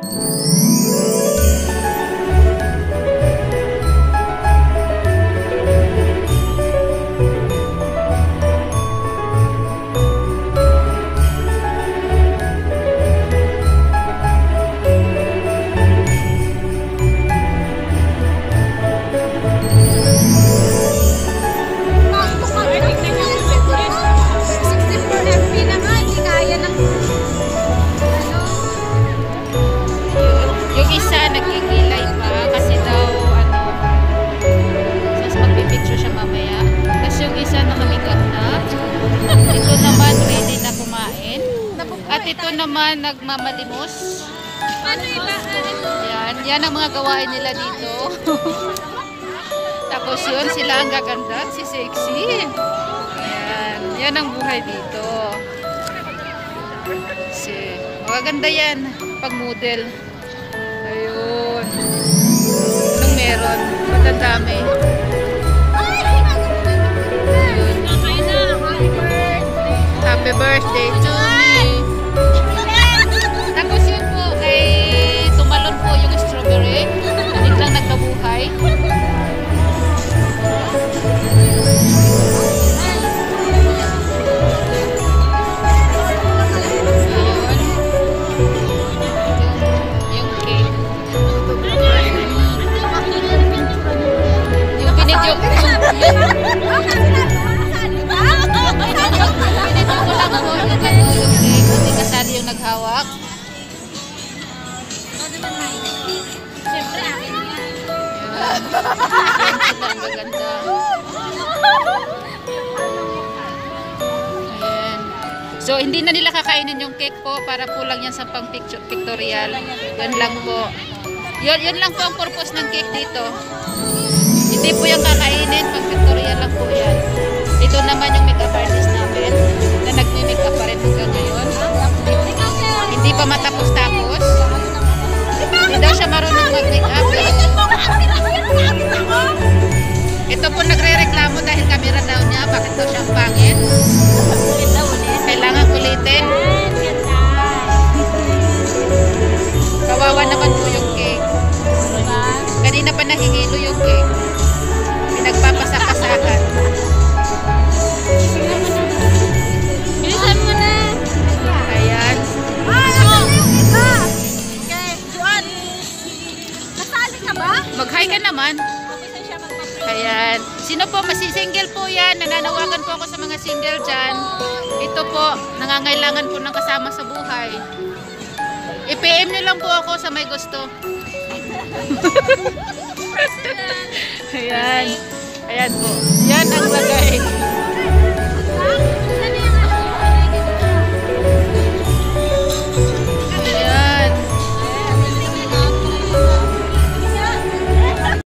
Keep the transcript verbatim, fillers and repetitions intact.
At ito naman nagmamalimos. Ano iba? Yan, yan ang mga gawain nila dito. Tapos yun, sila ang gaganda, si sexy. Yan, yan ang buhay dito. Si, magaganda yan, pag model. Ayun. Anong meron? Matandami. Happy birthday to me. Tapos yun po, kay tumalon po yung strawberry. Biglang nagkabuhay. Yung cake. Yung binidyo. Hindi kasali yung naghawak. Siyempre, akin yan. Yan sila ang gaganda. Ayan. So, hindi na nila kakainin yung cake po para po lang yan sa pang pictorial. Yan lang po. Yun, yun lang po ang purpose ng cake dito. Hindi po yung kakainin, pang pictorial lang po yan. Ito naman yung makeup artist namin na nagme-makeup pa rin hanggang ngayon. Hindi pa matapos-tapos. Hindi daw siya marunong mag-makeup. Ito po nagre-reklamo dahil camera daw niya. Bakit daw siyang pangit? Kailangan kulitin. Kawawa naman po yung cake. Kanina pa nahihilo yung cake. Pinagpapasak-asakan. Bilisan mo na. Ayan. Kasali ka ba? Mag-hi ka naman. Ayan. Sino po, masi-single po yan. Nananawagan po ako sa mga single dyan. Ito po, nangangailangan po ng kasama sa buhay. I-P M nyo lang po ako sa may gusto. Ayan. Ayan po. Yan ang lagay.